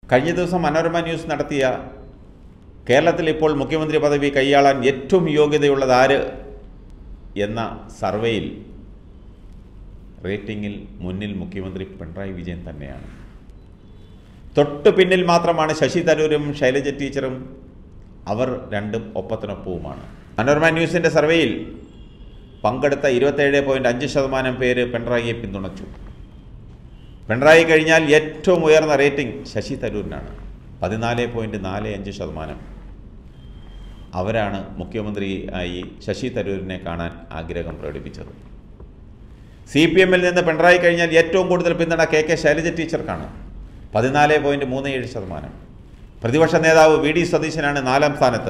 കഴിഞ്ഞ ദിവസം മനോരമ ന്യൂസ് നടത്തിയ കേരളത്തിൽ ഇപ്പോൾ മുഖ്യമന്ത്രി പദവി കൈയാളാൻ ഏറ്റവും യോഗ്യതയുള്ളത് ആര് എന്ന സർവേയിൽ റേറ്റിംഗിൽ മുന്നിൽ മുഖ്യമന്ത്രി പിണറായി വിജയൻ തന്നെയാണ്. തൊട്ടു പിന്നിൽ മാത്രമാണ് ശശി തരൂരും ശൈലജ ടീച്ചറും. അവർ രണ്ടും ഒപ്പത്തിനൊപ്പവുമാണ്. മനോരമ ന്യൂസിൻ്റെ സർവേയിൽ പങ്കെടുത്ത 27.5% പേര് പിണറായിയെ പിന്തുണച്ചു. പിണറായി കഴിഞ്ഞാൽ ഏറ്റവും ഉയർന്ന റേറ്റിംഗ് ശശി തരൂരിനാണ്, 14.45%. അവരാണ് മുഖ്യമന്ത്രിയായി ശശി തരൂരിനെ കാണാൻ ആഗ്രഹം പ്രകടിപ്പിച്ചത്. CPM-ൽ നിന്ന് പിണറായി കഴിഞ്ഞാൽ ഏറ്റവും കൂടുതൽ പിന്തുണ KK ശൈലജ ടീച്ചർക്കാണ്, 14.37%. പ്രതിപക്ഷ നേതാവ് VD സതീശനാണ് 4ാം സ്ഥാനത്ത്,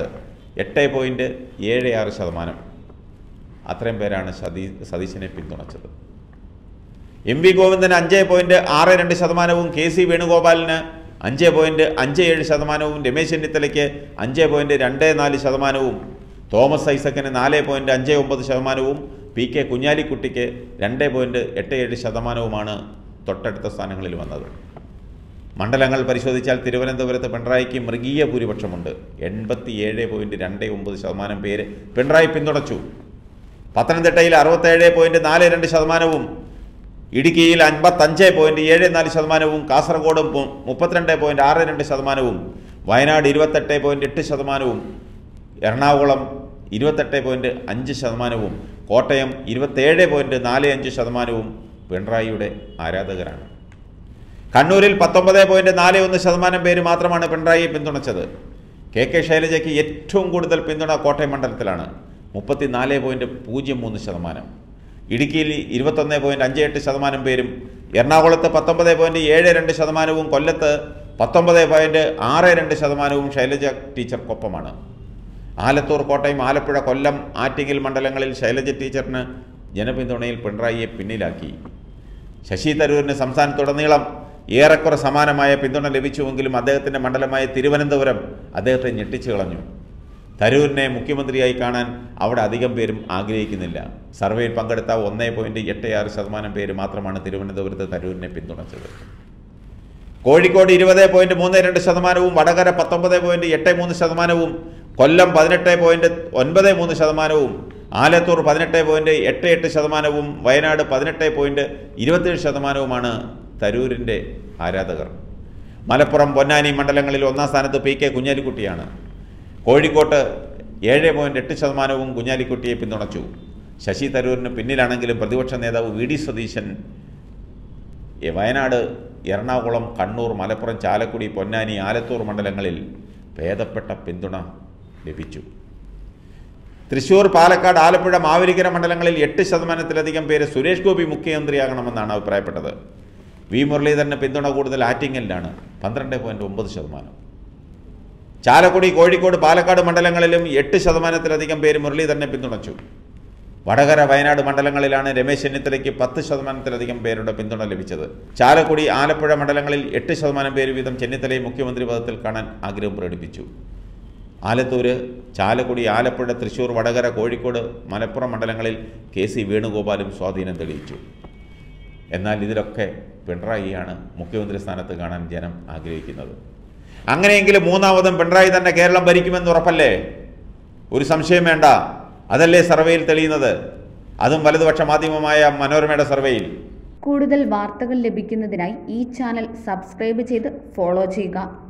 8.76%. അത്രയും പേരാണ് സതീശനെ പിന്തുണച്ചത്. MV ഗോവിന്ദന് 5.62%, KC വേണുഗോപാലിന് 5.57%, രമേശ് ചെന്നിത്തലയ്ക്ക് 5.24%, തോമസ് ഐസക്കിന് 4.59%, PK കുഞ്ഞാലിക്കുട്ടിക്ക് 2.87%മാണ് തൊട്ടടുത്ത സ്ഥാനങ്ങളിൽ വന്നത്. മണ്ഡലങ്ങൾ പരിശോധിച്ചാൽ തിരുവനന്തപുരത്ത് പിണറായിക്ക് മൃഗീയ ഭൂരിപക്ഷമുണ്ട്, 87.29% പേര് പിണറായി പിന്തുണച്ചു. പത്തനംതിട്ടയിൽ 67.42%, ഇടുക്കിയിൽ 55.74%, കാസർഗോഡ് 32.62%, വയനാട് 28.8%, എറണാകുളം 28.5%, കോട്ടയം 27.45% പിണറായിയുടെ ആരാധകരാണ്. കണ്ണൂരിൽ 19.41% പേര് മാത്രമാണ് പിണറായിയെ പിന്തുണച്ചത്. KK ശൈലജയ്ക്ക് ഏറ്റവും കൂടുതൽ പിന്തുണ കോട്ടയം മണ്ഡലത്തിലാണ്, 34.03%. ഇടുക്കിയിൽ 21.58% പേരും, എറണാകുളത്ത് 19.72%, കൊല്ലത്ത് 19.62% ശൈലജ ടീച്ചർക്കൊപ്പമാണ്. ആലത്തൂർ, കോട്ടയം, ആലപ്പുഴ, കൊല്ലം, ആറ്റിങ്ങൽ മണ്ഡലങ്ങളിൽ ശൈലജ ടീച്ചറിന് ജനപിന്തുണയിൽ പിണറായിയെ പിന്നിലാക്കി. ശശി തരൂരിന് സംസ്ഥാനത്തുടനീളം ഏറെക്കുറെ സമാനമായ പിന്തുണ ലഭിച്ചുവെങ്കിലും അദ്ദേഹത്തിൻ്റെ മണ്ഡലമായ തിരുവനന്തപുരം അദ്ദേഹത്തെ ഞെട്ടിച്ചു കളഞ്ഞു. തരൂരിനെ മുഖ്യമന്ത്രിയായി കാണാൻ അവിടെ അധികം പേരും ആഗ്രഹിക്കുന്നില്ല. സർവേയിൽ പങ്കെടുത്ത 1.86% പേര് മാത്രമാണ് തിരുവനന്തപുരത്ത് തരൂരിനെ പിന്തുണച്ചത്. കോഴിക്കോട് 20.32%, വടകര 19.83%, കൊല്ലം 18.93%, ആലത്തൂർ 18.88%, വയനാട് 18.27%മാണ് തരൂരിൻ്റെ ആരാധകർ. മലപ്പുറം, പൊന്നാനി മണ്ഡലങ്ങളിൽ 1ാം സ്ഥാനത്ത് PK കുഞ്ഞാലിക്കുട്ടിയാണ്. കോഴിക്കോട്ട് 7.8% കുഞ്ഞാലിക്കുട്ടിയെ പിന്തുണച്ചു. ശശി തരൂരിന് പിന്നിലാണെങ്കിലും പ്രതിപക്ഷ നേതാവ് VD സതീശൻ വയനാട്, എറണാകുളം, കണ്ണൂർ, മലപ്പുറം, ചാലക്കുടി, പൊന്നാനി, ആലത്തൂർ മണ്ഡലങ്ങളിൽ ഭേദപ്പെട്ട പിന്തുണ ലഭിച്ചു. തൃശ്ശൂർ, പാലക്കാട്, ആലപ്പുഴ, മാവേലിക്കര മണ്ഡലങ്ങളിൽ 8%-ലധികം പേര് സുരേഷ് ഗോപി മുഖ്യമന്ത്രിയാകണമെന്നാണ് അഭിപ്രായപ്പെട്ടത്. V മുരളീധരന് പിന്തുണ കൂടുതൽ ആറ്റിങ്ങലിലാണ്, 12.9%. ചാലക്കുടി, കോഴിക്കോട്, പാലക്കാട് മണ്ഡലങ്ങളിലും 8%-ലധികം പേര് മുരളീധരനെ പിന്തുണച്ചു. വടകര, വയനാട് മണ്ഡലങ്ങളിലാണ് രമേശ് ചെന്നിത്തലയ്ക്ക് 10%-ലധികം പേരുടെ പിന്തുണ ലഭിച്ചത്. ചാലക്കുടി, ആലപ്പുഴ മണ്ഡലങ്ങളിൽ 8% പേര് വീതം ചെന്നിത്തലയെ മുഖ്യമന്ത്രി പദത്തിൽ കാണാൻ ആഗ്രഹം പ്രകടിപ്പിച്ചു. ആലത്തൂര്, ചാലക്കുടി, ആലപ്പുഴ, തൃശ്ശൂർ, വടകര, കോഴിക്കോട്, മലപ്പുറം മണ്ഡലങ്ങളിൽ KC വേണുഗോപാലും സ്വാധീനം തെളിയിച്ചു. എന്നാൽ ഇതിലൊക്കെ പിണറായിയാണ് മുഖ്യമന്ത്രി സ്ഥാനത്ത് കാണാൻ ജനം ആഗ്രഹിക്കുന്നത്. അങ്ങനെയെങ്കിലും 3ാമതും പിണറായി തന്നെ കേരളം ഭരിക്കുമെന്ന് ഉറപ്പല്ലേ? ഒരു സംശയം വേണ്ട. അതല്ലേ സർവേയിൽ തെളിയുന്നത്, അതും വലതുപക്ഷ മാധ്യമമായ മനോരമയുടെ സർവേയിൽ. കൂടുതൽ വാർത്തകൾ ലഭിക്കുന്നതിനായി ഈ ചാനൽ സബ്സ്ക്രൈബ് ചെയ്ത് ഫോളോ ചെയ്യുക.